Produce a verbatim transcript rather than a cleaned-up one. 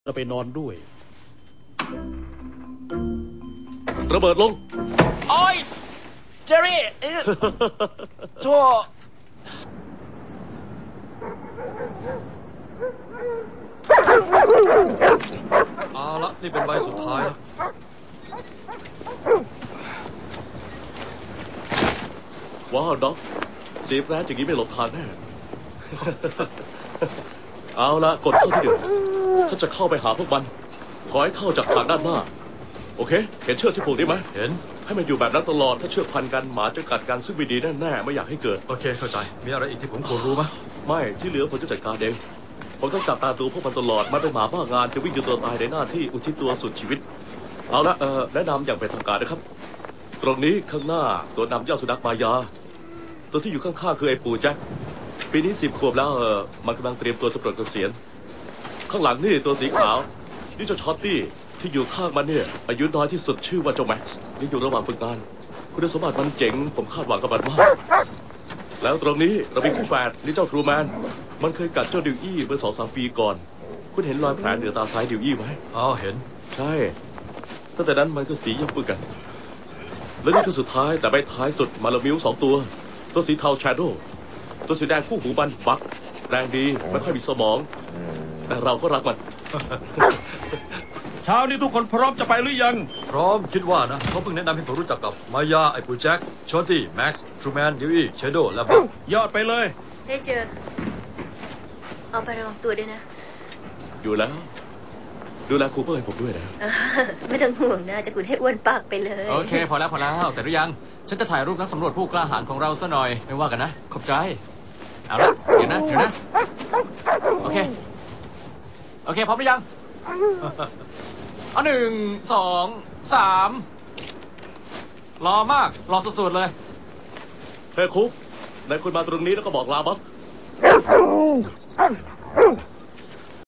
แล้วไปนอนด้วยระเบิดลงโอ้ยเจอรี่ชั่วเอาละนี่เป็นใบสุดท้ายแล้วว้าวด็อกเสียแปรอย่างนี้ไม่หลบทางแน่ เอาละกดเข้าที่เดียวฉันจะเข้าไปหาพวกมันถอยเข้าจากทางด้านหน้าโอเคเห็นเชือกที่ผูกได้ไหมเห็นให้มันอยู่แบบนั้นตลอดถ้าเชือกพันกันหมาจะกัดกันซึ่งไม่ดีแน่ๆไม่อยากให้เกิดโอเคเข้าใจมีอะไรอีกที่ผมควรรู้ไหมไม่ที่เหลือผมจะจัดการเองผมต้องจับตาดูพวกมันตลอดมันเป็นหมาบ้างานจะวิ่งจนตัวตายในหน้าที่อุทิศตัวสุดชีวิตเอาละเออแนะนำอย่างเป็นทางการนะครับตรงนี้ข้างหน้าตัวนำยอดสุนัขมายาตัวที่อยู่ข้างๆคือไอ้ปู่แจ็คปีนี้สิบขวบแล้วเออมันกำลังเตรียมตัวจะปลดเกษียณข้างหลังนี่ตัวสีขาวนี่เจ้าช็อตตี้ที่อยู่ข้างมันเนี่ยอายุน้อยที่สุดชื่อว่าเจ้าแม็กซ์นี่อยู่ระหว่างฝึกงานคุณสมบัติมันเจ๋งผมคาดหวังกับมันมากแล้วตรงนี้เรามีคู่แฝดนี่เจ้าทรูแมนมันเคยกัดเจ้าดิวอี้เมื่อสองสามปีก่อนคุณเห็นรอยแผลเหนือตาซ้ายดิวอี้ไหมอ๋อเห็นใช่ตั้งแต่นั้นมันก็สียังปึกกันแล้วนี่คือสุดท้ายแต่ไม่ท้ายสุดมาลามิวสองตัวตัวสีเทาแชโดว์ตัวสีแดงคู่หูมันบักแรงดีไม่ค่อยมีสมองแต่เราก็รักมันเช้านี้ทุกคนพร้อมจะไปหรือยังพร้อมคิดว่านะเขาเพิ่งแนะนำให้ผมรู้จักกับมายาไอ้ปูแจ็คชอนตี้แม็กซ์ทรูแมนดิวอี้เชโดและบักยอดไปเลยได้เจอเอาไประวังตัวด้วยนะอยู่แล้วดูแลคูเปอร์ให้ผมด้วยนะไม่ต้องห่วงนะจะขุดให้อ้วนปากไปเลยโอเคพอแล้วพอแล้วเสร็จหรือยังฉันจะถ่ายรูปนักสำรวจผู้กล้าหาญของเราซะหน่อยไม่ว่ากันนะขอบใจเอาละเดี๋ยวนะเดี๋ยวนะโอเคโอเคพร้อมหรือยังเอาหนึ่งสองสามรอมากรอสุดๆเลยเฮ้ยคุปนายคุณมาตรงนี้แล้วก็บอกลาบัก